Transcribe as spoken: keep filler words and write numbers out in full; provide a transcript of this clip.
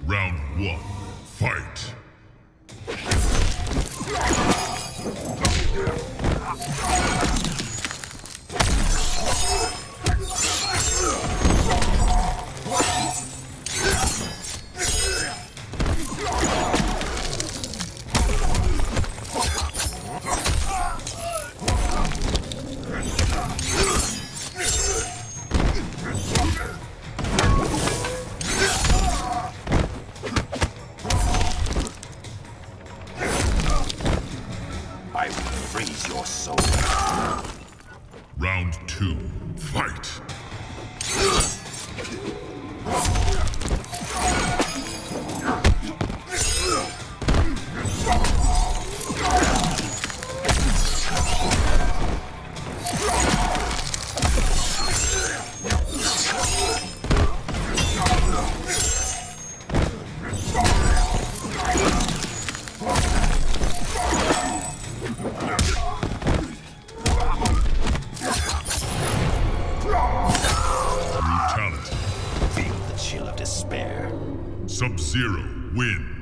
Round one, fight! I will freeze your soul. Round two, fight! Feel the chill of despair. Sub-Zero wins.